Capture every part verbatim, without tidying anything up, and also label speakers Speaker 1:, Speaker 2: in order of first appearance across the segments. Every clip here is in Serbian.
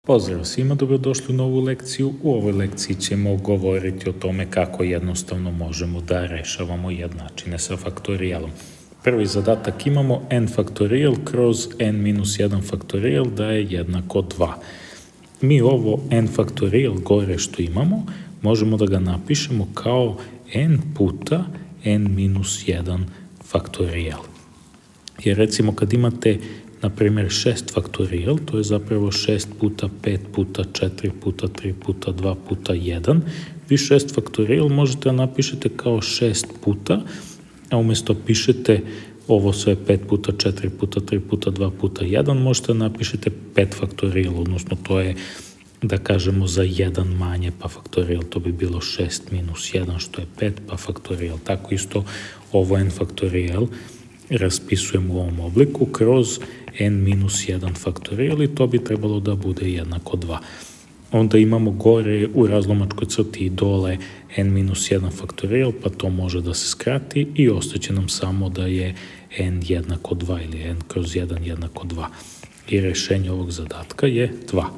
Speaker 1: Pozdrav svima, dobrodošli u novu lekciju. U ovoj lekciji ćemo govoriti o tome kako jednostavno možemo da rešavamo jednačine sa faktorijalom. Prvi zadatak imamo n faktorijal kroz n minus jedan faktorijal da je jednako dva. Mi ovo n faktorijal gore što imamo možemo da ga napišemo kao n puta n minus jedan faktorijal. Jer recimo kad imate na primjer šest faktorijal, to je zapravo šest puta pet puta četiri puta tri puta dva puta jedan. Vi šest faktorijal možete da napišete kao šest puta, a umjesto pišete ovo sve pet puta četiri puta tri puta dva puta jedan, možete da napišete pet faktorijal, odnosno to je da kažemo za jedan manje pa faktorijal, to bi bilo šest minus jedan što je pet pa faktorijal. Tako isto ovo n faktorijal raspisujemo u ovom obliku kroz n minus jedan faktorijal i to bi trebalo da bude jednako dva. Onda imamo gore u razlomačkoj crti i dole n minus jedan faktorijal, pa to može da se skrati i ostaće nam samo da je n jednako dva ili n kroz jedan jednako dva. I rešenje ovog zadatka je dva.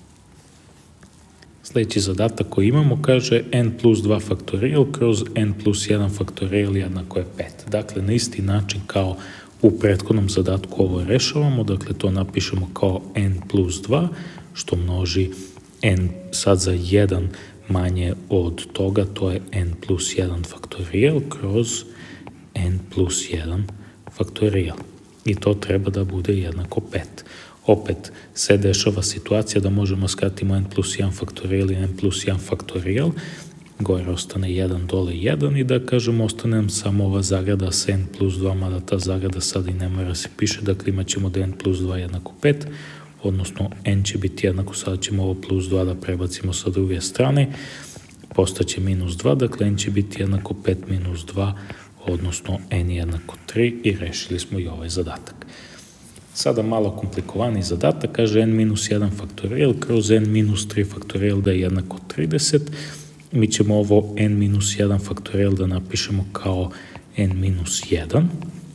Speaker 1: Sljedeći zadatak koji imamo kaže n plus dva faktorijal kroz n plus jedan faktorijal jednako je pet. Dakle, na isti način kao u prethodnom zadatku ovo rešavamo, dakle to napišemo kao n plus dva, što množi n sad za jedan manje od toga, to je n plus jedan faktorijal kroz n plus jedan faktorijal. I to treba da bude jednako pet. Opet se dešava situacija da možemo skratimo n plus jedan faktorijal i n plus jedan faktorijal, gore ostane jedan, dole jedan i da kažemo ostane nam samo ova zagrada sa n plus dva, mada ta zagrada sad i ne mora se piše, dakle imat ćemo da n plus dva jednako pet, odnosno n će biti jednako, sada ćemo ovo plus dva da prebacimo sa druge strane, postaće minus dva, dakle n će biti jednako pet minus dva, odnosno n jednako tri i rešili smo i ovaj zadatak. Sada malo komplikovaniji zadatak, kaže n minus jedan faktorijal kroz n minus tri faktorijal da je jednako trideset. Mi ćemo ovo n minus jedan faktorijal da napišemo kao n minus jedan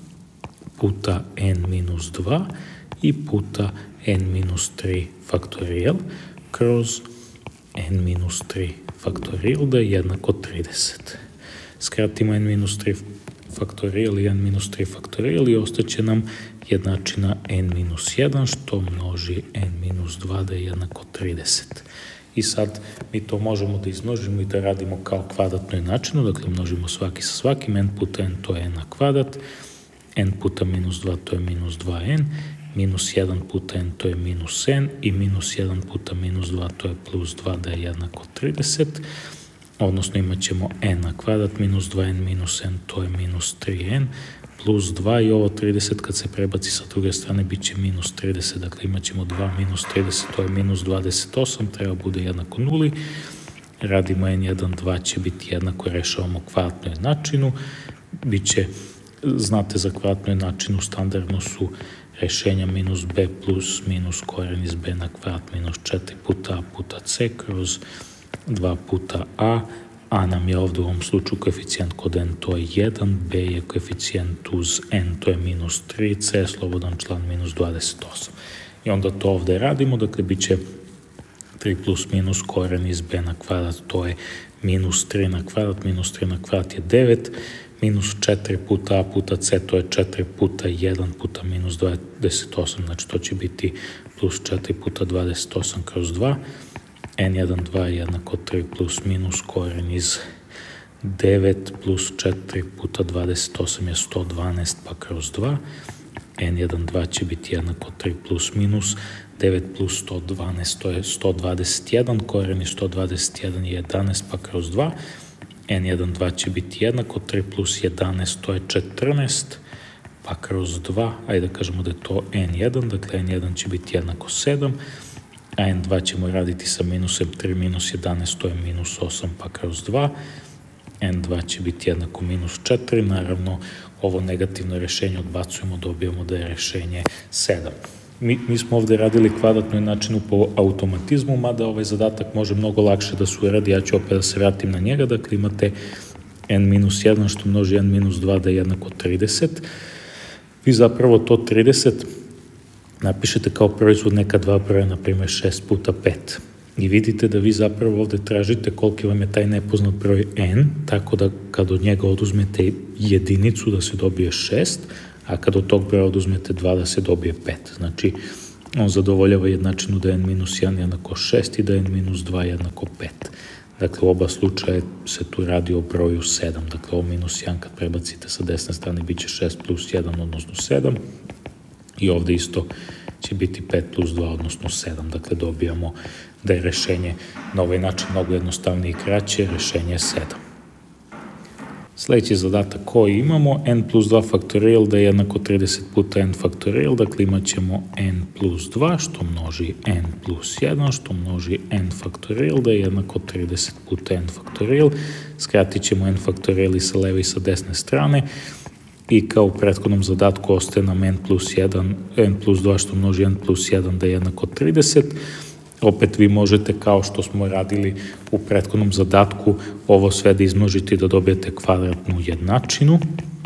Speaker 1: puta n minus dva i puta n minus tri faktorijal kroz n minus tri faktorijal da je jednako trideset. Skratimo n minus tri faktorijal i n minus tri faktorijal i ostaće nam jednačina n minus jedan što množi n minus dva da je jednako trideset. I sad mi to možemo da izmnožimo i da radimo kao kvadratnu jednačinu, dakle množimo svaki sa svakim, n puta n to je n na kvadrat, n puta minus dva to je minus dva n, minus jedan puta n to je minus n i minus jedan puta minus dva to je plus dva da je jednako trideset, odnosno imat ćemo n na kvadrat, minus dva n minus n to je minus tri n, plus dva i ovo trideset kad se prebaci sa druge strane bit će minus trideset, dakle imat ćemo dva minus trideset, to je minus dvadeset osam, treba bude jednako nuli, radimo n jedan, dva će biti jednako, rešavamo kvadratnu jednačinu, bit će, znate za kvadratnu jednačinu standardno su rešenja minus b plus minus koren iz b na kvadrat minus četiri puta a puta c kroz dva puta a, a nam je ovdje u ovom slučaju koeficijent kod n, to je jedan, b je koeficijent uz n, to je minus tri, c je slobodan član minus dvadeset osam. I onda to ovdje radimo, dakle bit će tri plus minus koren iz b na kvadrat, to je minus tri na kvadrat, minus tri na kvadrat je devet, minus četiri puta a puta c, to je četiri puta jedan puta minus dvadeset osam, znači to će biti plus četiri puta dvadeset osam kroz dva, n jedan, dva je jednako tri plus minus koren iz devet plus četiri puta dvadeset osam je sto dvanaest pa kroz dva, n jedan, dva će biti jednako tri plus minus devet plus sto dvanaest to je sto dvadeset jedan, koren iz sto dvadeset jedan je jedanaest pa kroz dva, n jedan, dva će biti jednako tri plus jedanaest to je četrnaest pa kroz dva, ajde da kažemo da je to n jedan, dakle n jedan će biti jednako sedam, a n dva ćemo raditi sa minusem tri minus jedanaest, to je minus osam pa kroz dva, n dva će biti jednako minus četiri, naravno ovo negativno rešenje odbacujemo, dobijemo da je rešenje sedam. Mi, mi smo ovdje radili kvadratnu jednačinu po automatizmu, mada ovaj zadatak može mnogo lakše da se uradi, ja ću opet da se vratim na njega, dakle imate n minus jedan što množi n minus dva da je jednako trideset, vi zapravo to trideset napišete kao proizvod neka dva broja, na primjer šest puta pet. I vidite da vi zapravo ovde tražite koliki vam je taj nepoznat broj n, tako da kad od njega oduzmete jedinicu da se dobije šest, a kad od tog broja oduzmete dva da se dobije pet. Znači, on zadovoljava jednačinu da je n minus jedan jednako šest i da je n minus dva jednako pet. Dakle, u oba slučaje se tu radi o broju sedam. Dakle, ovo minus jedan kad prebacite sa desne strane bit će šest plus jedan, odnosno sedam. I ovde isto će biti pet plus dva, odnosno sedam. Dakle, dobijamo da je rešenje na ovaj način mnogo jednostavnije i kraće, rešenje je sedam. Sledeći zadatak koji imamo, n plus dva faktorijal da je jednako trideset puta n faktorijal, dakle imat ćemo n plus dva što množi n plus jedan što množi n faktorijal da je jednako trideset puta n faktorijal. Skratit ćemo n faktorijal i sa leve i sa desne strane i kao u prethodnom zadatku ostaje nam n plus jedan, n plus dva što množi n plus jedan da je jednako trideset. Opet vi možete, kao što smo radili u prethodnom zadatku, ovo sve da izmnožite i da dobijete kvadratnu jednačinu.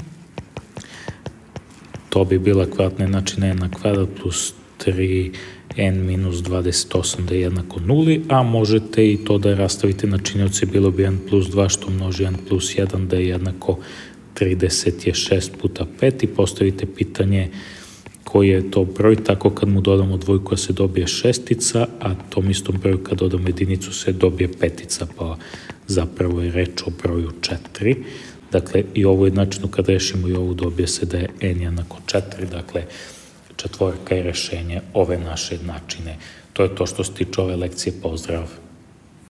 Speaker 1: To bi bila kvadratna jednačina n na kvadrat plus tri n minus dvadeset osam da je jednako nuli, a možete i to da rastavite na činioce, bilo bi n plus dva što množi n plus jedan da je jednako trideset je šest puta pet i postavite pitanje koji je to broj, tako kad mu dodamo dvojku se dobije šestica, a tom istom broju kad dodamo jedinicu se dobije petica, pa zapravo je reč o broju četiri. Dakle, i ovu jednačinu kad rešimo i ovu dobije se da je n jednako četiri, dakle četvorka je rešenje ove naše jednačine. To je to što se tiče ove lekcije, pozdrav!